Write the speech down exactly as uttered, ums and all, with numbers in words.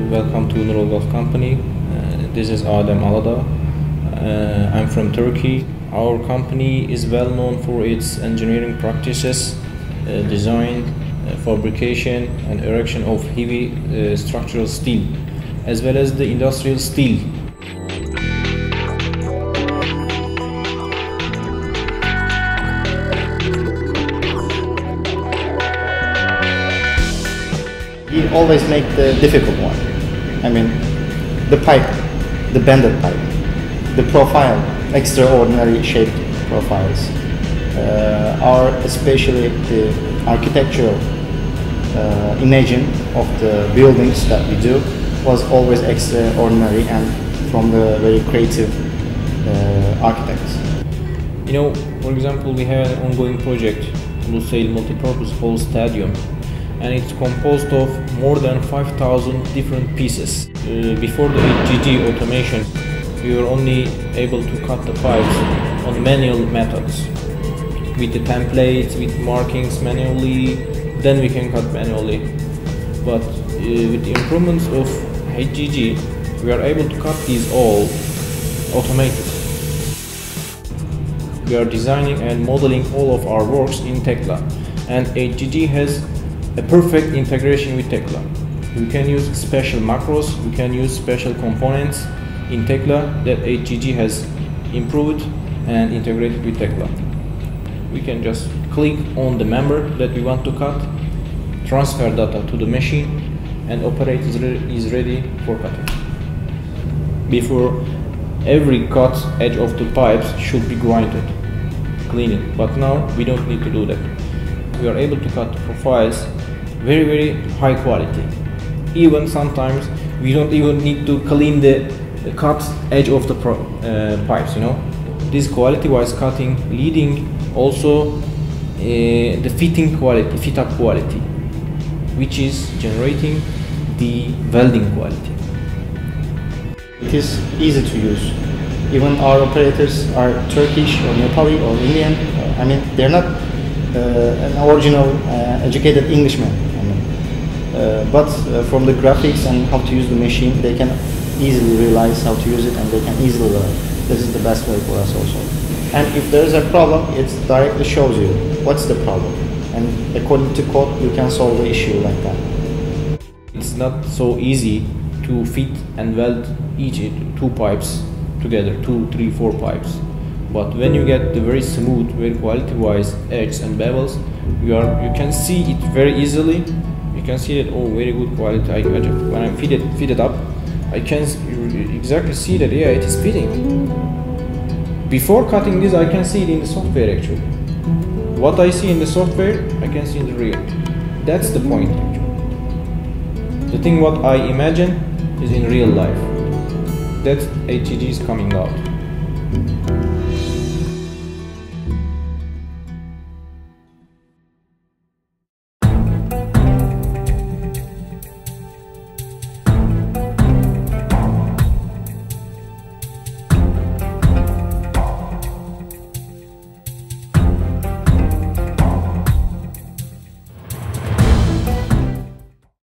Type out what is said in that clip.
welcome to Nurol Gulf company. Uh, this is Adem Alada. Uh, I'm from Turkey. Our company is well known for its engineering practices, uh, design, uh, fabrication and erection of heavy uh, structural steel, as well as the industrial steel. We always make the difficult one. I mean, the pipe, the bended pipe, the profile, extraordinary shaped profiles. Uh, are especially the architectural uh, imaging of the buildings that we do was always extraordinary and from the very creative uh, architects. You know, for example, we have an ongoing project, Lusail Multipurpose Hall Stadium, and it's composed of more than five thousand different pieces. Uh, before the H G G automation, we were only able to cut the pipes on manual methods, with the templates, with markings manually, then we can cut manually. But uh, with the improvements of H G G, we are able to cut these all automated. We are designing and modeling all of our works in Tekla, and H G G has a perfect integration with Tekla. We can use special macros, we can use special components in Tekla that H G G has improved and integrated with Tekla. We can just click on the member that we want to cut, transfer data to the machine, and operator is, re is ready for cutting. Before, every cut edge of the pipes should be grinded, cleaning, but now we don't need to do that. We are able to cut profiles very very high quality. Even sometimes we don't even need to clean the, the cut edge of the pro, uh, pipes, you know. This quality wise cutting leading also uh, the fitting quality, fit up quality, which is generating the welding quality. It is easy to use. Even our operators are Turkish or Nepali or Indian. I mean, they're not uh, an original uh, educated Englishman. Uh, but uh, from the graphics and how to use the machine, they can easily realize how to use it and they can easily learn. This is the best way for us also. And if there is a problem, it directly shows you what's the problem. And according to code, you can solve the issue like that. It's not so easy to fit and weld each two pipes together, two, three, four pipes. But when you get the very smooth, very quality-wise edges and bevels, you are you can see it very easily. You can see that, oh, very good quality. I, I just, when I feed it, feed it up, I can exactly see that, yeah, it is fitting. Before cutting this, I can see it in the software actually. What I see in the software, I can see in the real. That's the point actually. The thing what I imagine is in real life. That H G G is coming out.